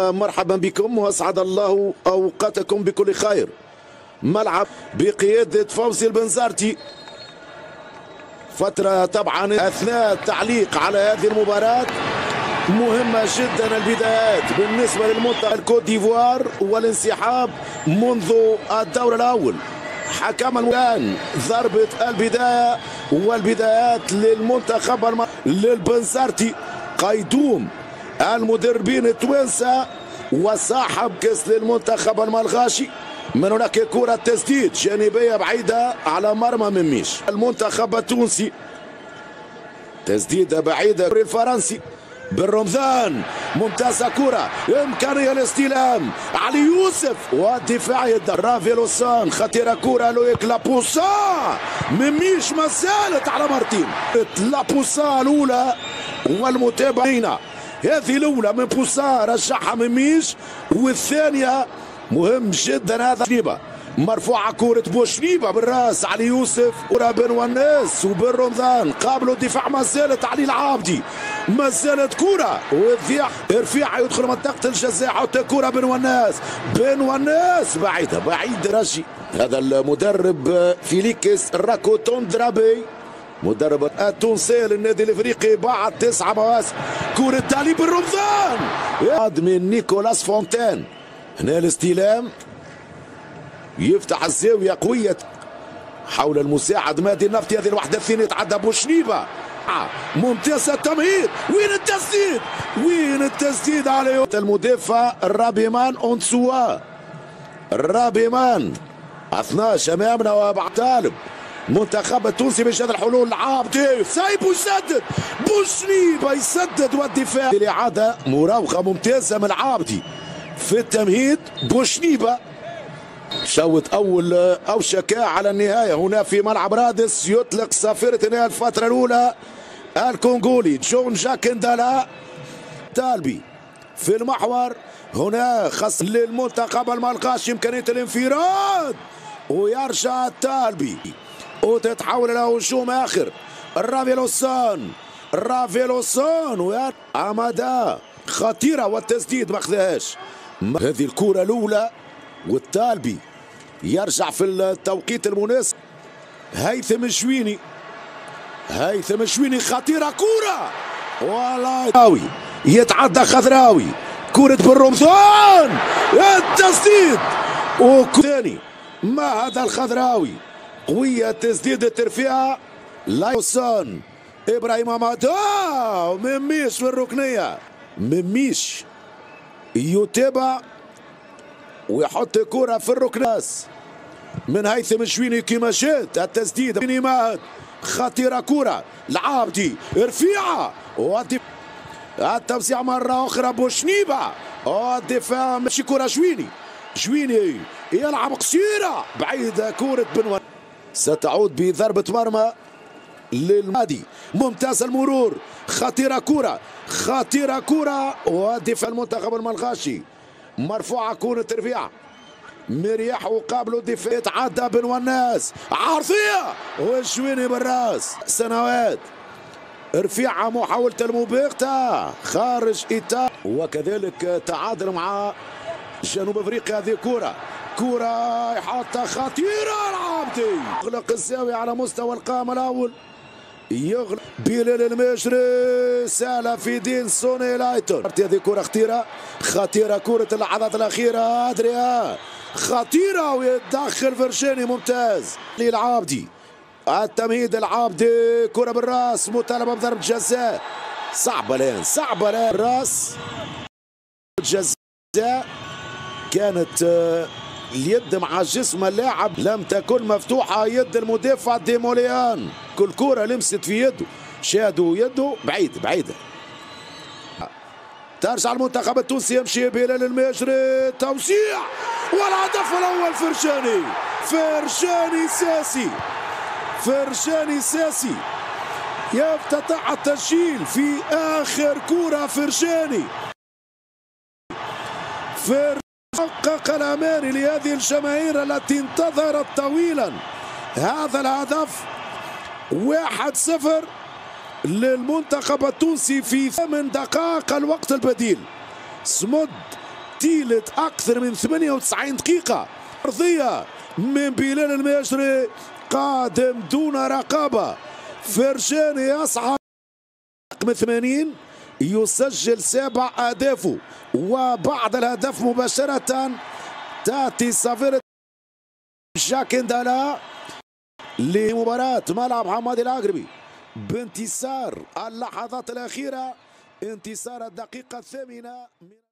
ومرحبا بكم واسعد الله اوقاتكم بكل خير. ملعب بقيادة فوزي البنزرتي. فترة طبعا اثناء التعليق على هذه المباراة مهمة جدا. البدايات بالنسبة للمنتخب الكوت ديفوار والانسحاب منذ الدور الأول. حكم الآن ضربة البداية والبدايات للمنتخب للبنزرتي قيدوم المدربين التوانسة وصاحب كاس للمنتخب الملغاشي. من هناك كرة تسديد جانبية بعيدة على مرمى مميش المنتخب التونسي. تسديدة بعيدة الفرنسي بالرمضان. ممتازة كرة إمكانية الاستلام علي يوسف والدفاع رافيلوسان. خطيرة كرة لويك لابوسا. مميش ما زالت على مرتين. لابوسا الأولى والمتابعين. هذه الأولى من بوسا رجعها مميش والثانية مهم جدا. هذا شنيبة مرفوعة كرة بوشنيبة بالراس علي يوسف بن وناس وبن رمضان قابلوا الدفاع. ما زالت علي العابدي ما زالت كرة ارفيع يدخل منطقة الجزاء. حتى كرة بن وناس بعيدة بعيد رجي. هذا المدرب فيليكس راكوتوندرابي مدرب التونسي للنادي الافريقي بعد 9 مواسم. كرة تالي بن رمضان من نيكولاس فونتين. هنا الاستلام يفتح الزاوية قوية حول المساعد مادي النفطي. هذه الوحدة الثانية تعدى بوشنيبة. ممتاز التمهيد. وين التسديد على المدافع رابيمان اونسوا. رابيمان 12 امامنا وابعد طالب منتخب التونسي باش هذا الحلول. العابدي سايب ويسدد. بوشنيبة يسدد والدفاع. الإعادة مراوغة ممتازة من العابدي في التمهيد. بوشنيبة شوط اول اوشك على النهايه هنا في ملعب رادس. يطلق صافره نهايه الفتره الاولى الكونغولي جون جاك اندالا. تالبي في المحور هنا خاص للمنتخب الملغاشي امكانيه الانفراد ويرجع تالبي وتتحول الى هجوم اخر. رافيلوسان وامادا خطيره والتسديد ما خذاهاش. هذه الكره الاولى والتالبي يرجع في التوقيت المناسب. هيثم الشويني خطيرة كرة والله يتعدى خضراوي. كرة بالرمضان التسديد وثاني ما هذا الخضراوي قوية. تسديد الترفيع لايوسان إبراهيم أمادا مميش في الركنية. مميش يتابع ويحط كرة في الركناس من هيثم الشويني كما جات التسديد. مات خطيرة كرة العابدي رفيعة التوسيع مرة أخرى بوشنيبة الدفاع ماشي كرة شويني يلعب قصيرة بعيدة. كرة بن ستعود بضربة مرمى للمادي. ممتاز المرور. خطيرة كرة ودفاع المنتخب الملغاشي مرفوعة كرة ترفيع مريح وقابلوا الدفاع. تعدى بن وناس عارضية والشويني بالراس. سنوات رفيعة محاولة المباغتة خارج إطار وكذلك تعادل مع جنوب افريقيا. هذه كرة يحطها خطيرة العابدي يغلق الزاوية على مستوى القائم الأول. يغلق بلال المجري سالة في دين سوني لايتون. هذه كرة خطيرة كرة اللحظات الأخيرة. أدريا خطيرة ويتدخل فرشاني ممتاز للعابدي. التمهيد العابدي كرة بالراس مطالبة بضربة جزاء. صعبة الآن الراس جزاء. كانت اليد مع جسم اللاعب لم تكن مفتوحة. يد المدافع ديموليان كل كرة لمست في يده شادوا يده بعيدة. ترجع المنتخب التونسي يمشي بلال المجري توسيع والهدف الأول فرشاني ساسي يفتتح التسجيل في آخر كرة. فرشاني حقق الأمان لهذه الجماهير التي انتظرت طويلا هذا الهدف. 1-0 للمنتخب التونسي في 8 دقائق الوقت البديل. صمد طيلة أكثر من 98 دقيقة. أرضية من بلال المجري قادم دون رقابة. فرجاني يصعد رقم 80 يسجل 7 أهدافه، وبعد الهدف مباشرة تأتي صافرة جاكندالا لمباراة ملعب حماد العقربي بانتصار اللحظات الأخيرة، انتصار الدقيقة 8.